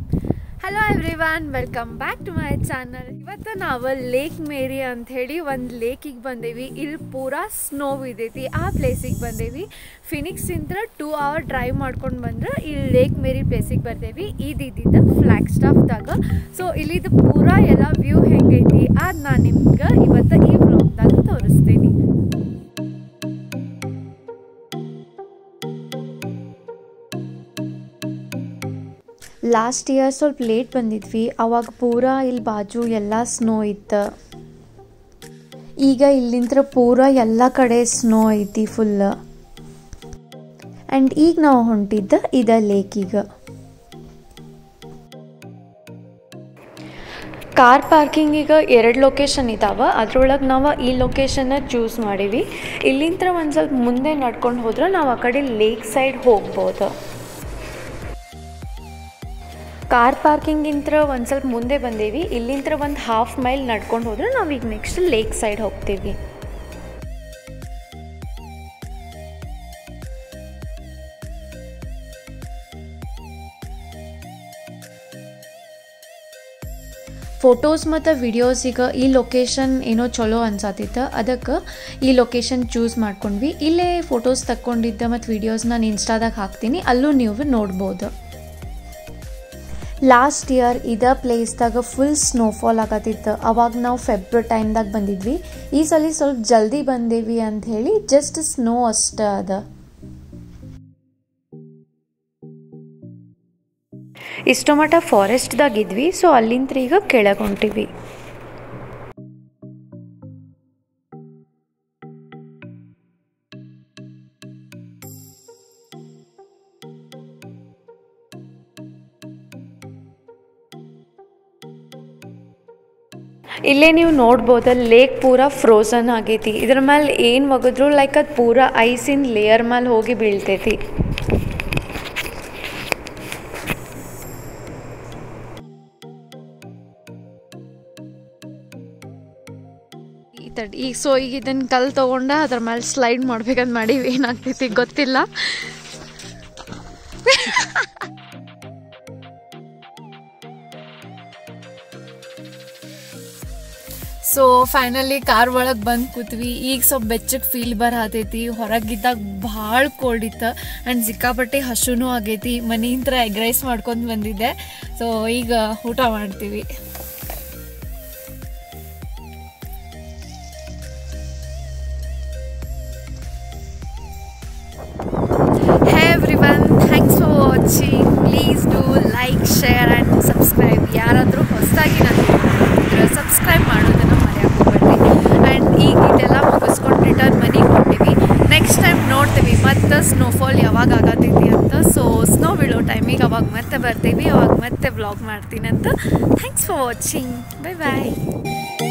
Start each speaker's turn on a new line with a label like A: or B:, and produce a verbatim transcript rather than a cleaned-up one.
A: Hello everyone, welcome back to my channel. ಇವತ್ತು ನಾವು lake ಮೇರಿ ಅಂಥೇಳಿ ಒಂದು ಲೇಕಿಗೆ ಬಂದೇವಿ. ಇಲ್ಲಿ ಪೂರಾ ಸ್ನೋ ಇದೈತಿ. ಆ ಪ್ಲೇಸಿಗೆ ಬಂದೇವಿ. ಫಿನಿಕ್ಸಿಂದ ಟೂ ಅವರ್ ಡ್ರೈವ್ ಮಾಡ್ಕೊಂಡು ಬಂದ್ರೆ ಇಲ್ಲಿ ಲೇಕ್ ಮೇರಿ ಪ್ಲೇಸಿಗೆ ಬರ್ತೇವಿ. ಇದಿದ್ದ ಫ್ಲಾಗ್ ಸ್ಟಾಫ್ದಾಗ. ಸೊ ಇಲ್ಲಿದು ಪೂರಾ ಎಲ್ಲ ವ್ಯೂ ಹೆಂಗೈತಿ ಅದು ನಾನು ನಿಮ್ಗೆ ಇವತ್ತು ಈ ವ್ಲಾಗ್ದಾಗ ತೋರಿಸ್ತೀನಿ. ಲಾಸ್ಟ್ ಇಯರ್ ಸ್ವಲ್ಪ ಲೇಟ್ ಬಂದಿದ್ವಿ. ಅವಾಗ ಪೂರಾ ಇಲ್ಲಿ ಬಾಜು ಎಲ್ಲ ಸ್ನೋ ಇತ್ತು. ಈಗ ಇಲ್ಲಿಂದ ಪೂರಾ ಎಲ್ಲ ಕಡೆ ಸ್ನೋ ಐತಿ ಫುಲ್. ಆ್ಯಂಡ್ ಈಗ ನಾವು ಹೊಂಟಿದ್ದ ಇದ ಲೇಕಿಗೆ. ಕಾರ್ ಪಾರ್ಕಿಂಗಿಗೆ ಎರಡು ಲೊಕೇಶನ್ ಇದ್ದಾವೆ. ಅದ್ರೊಳಗೆ ನಾವು ಈ ಲೊಕೇಶನ್ನ ಚೂಸ್ ಮಾಡೀವಿ. ಇಲ್ಲಿಂದ ಒಂದು ಸ್ವಲ್ಪ ಮುಂದೆ ನಡ್ಕೊಂಡು ಹೋದ್ರೆ ನಾವು ಆ ಕಡೆ ಲೇಕ್ ಸೈಡ್ ಹೋಗ್ಬೋದು. ಕಾರ್ ಪಾರ್ಕಿಂಗಿಂತ ಒಂದು ಸ್ವಲ್ಪ ಮುಂದೆ ಬಂದೇವಿ. ಇಲ್ಲಿಂದ ಒಂದು ಹಾಫ್ ಮೈಲ್ ನಡ್ಕೊಂಡು ಹೋದ್ರೆ ನಾವು ಈಗ ನೆಕ್ಸ್ಟ್ ಲೇಕ್ ಸೈಡ್ ಹೋಗ್ತೀವಿ. ಫೋಟೋಸ್ ಮತ್ತು ವಿಡಿಯೋಸಿಗೆ ಈ ಲೊಕೇಶನ್ ಏನೋ ಚಲೋ ಅನ್ಸತ್ತಿತ್ತು. ಅದಕ್ಕೆ ಈ ಲೊಕೇಶನ್ ಚೂಸ್ ಮಾಡ್ಕೊಂಡ್ವಿ. ಇಲ್ಲೇ ಫೋಟೋಸ್ ತಕ್ಕೊಂಡಿದ್ದೆ ಮತ್ತು ವಿಡಿಯೋಸ್ ನಾನು ಇನ್ಸ್ಟಾದಾಗ ಹಾಕ್ತೀನಿ, ಅಲ್ಲೂ ನೀವು ನೋಡ್ಬೋದು. ಲಾಸ್ಟ್ ಇಯರ್ ಇದೇ ಪ್ಲೇಸ್ದಾಗ ಫುಲ್ ಸ್ನೋಫಾಲ್ ಆಗತ್ತಿತ್ತು. ಅವಾಗ ನಾವು ಫೆಬ್ರವರಿ ಟೈಮ್ದಾಗ ಬಂದಿದ್ವಿ. ಈ ಸಲ ಸ್ವಲ್ಪ ಜಲ್ದಿ ಬಂದೇವಿ ಅಂತ ಹೇಳಿ ಜಸ್ಟ್ ಸ್ನೋ ಅಷ್ಟೇ ಅದ. ಇಷ್ಟು ಮಟ್ಟ ಫಾರೆಸ್ಟ್ದಾಗಿದ್ವಿ. ಸೊ ಅಲ್ಲಿಂದ ಈಗ ಕೆಳಗೆ ಹೊಂಟಿವಿ. ಇಲ್ಲೇ ನೀವು ನೋಡ್ಬೋದು ಲೇಕ್ ಪೂರಾ ಫ್ರೋಝನ್ ಆಗೈತಿ. ಇದ್ರ ಮೇಲೆ ಏನು ಒಗೆದ್ರು ಲೈಕ್ ಅದು ಪೂರಾ ಐಸಿನ ಲೇಯರ್ ಮೇಲೆ ಹೋಗಿ ಬೀಳ್ತೈತಿ. ಈಗ ಸೊ ಈಗ ಇದನ್ನು ಕಲ್ಲು ತೊಗೊಂಡ ಅದ್ರ ಮೇಲೆ ಸ್ಲೈಡ್ ಮಾಡ್ಬೇಕಂತ ಮಾಡೀವಿ. ಏನಾಗ್ತೈತಿ ಗೊತ್ತಿಲ್ಲ. ಸೊ ಫೈನಲಿ ಕಾರ್ ಒಳಗೆ ಬಂದು ಕೂತ್ವಿ. ಈಗ ಸ್ವಲ್ಪ ಬೆಚ್ಚಗೆ ಫೀಲ್ ಬರತೈತಿ. ಹೊರಗಿದ್ದಾಗ ಭಾಳ ಕೋಲ್ಡ್ ಇತ್ತು ಆ್ಯಂಡ್ ಸಿಕ್ಕಾಪಟ್ಟೆ ಹಸುನೂ ಆಗೈತಿ. ಮನೆಯಿಂದ ಎಗ್ ರೈಸ್ ಮಾಡ್ಕೊಂಡು ಬಂದಿದ್ದೆ. ಸೊ ಈಗ ಊಟ ಮಾಡ್ತೀವಿ. Hey everyone, thanks for watching. Please do like, share and subscribe. ಯಾರಾದರೂ ಹೊಸದಾಗಿ ನಾನು ಸಬ್ಸ್ಕ್ರೈಬ್ ಮಾಡೋದನ್ನು ಮರೆಯೋಕೆ ಹೋಗ್ಬೇಡ್ರಿ. ಆ್ಯಂಡ್ ಈಗ ಇದೆಲ್ಲ ಮುಗಿಸ್ಕೊಂಡು ರಿಟರ್ನ್ ಮನೆಗೆ ಹೊಂಟಿವಿ. ನೆಕ್ಸ್ಟ್ ಟೈಮ್ ನೋಡ್ತೀವಿ ಮತ್ತು ಸ್ನೋಫಾಲ್ ಯಾವಾಗ ಆಗತ್ತೈತಿ ಅಂತ. ಸೊ ಸ್ನೋ ಬೀಳೋ ಟೈಮಿಗೆ ಅವಾಗ ಮತ್ತೆ ಬರ್ತೀವಿ. ಅವಾಗ ಮತ್ತೆ ವ್ಲಾಗ್ ಮಾಡ್ತೀನಿ ಅಂತ. Thanks for watching. Bye bye.